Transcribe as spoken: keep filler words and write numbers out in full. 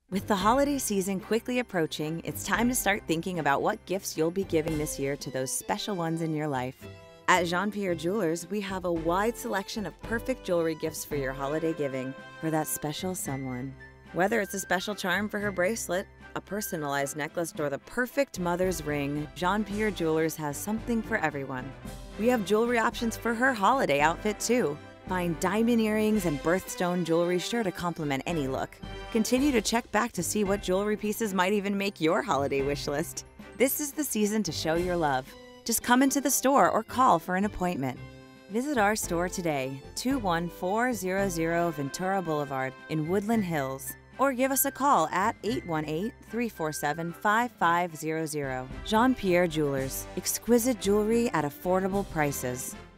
With the holiday season quickly approaching, it's time to start thinking about what gifts you'll be giving this year to those special ones in your life. At Jean Pierre Jewelers, we have a wide selection of perfect jewelry gifts for your holiday giving for that special someone. Whether it's a special charm for her bracelet, a personalized necklace, or the perfect mother's ring, Jean Pierre Jewelers has something for everyone. We have jewelry options for her holiday outfit too. Find diamond earrings and birthstone jewelry sure to complement any look. Continue to check back to see what jewelry pieces might even make your holiday wish list. This is the season to show your love. Just come into the store or call for an appointment. Visit our store today, two one four zero zero Ventura Boulevard in Woodland Hills, or give us a call at eight one eight, three four seven, five five zero zero. Jean Pierre Jewelers, exquisite jewelry at affordable prices.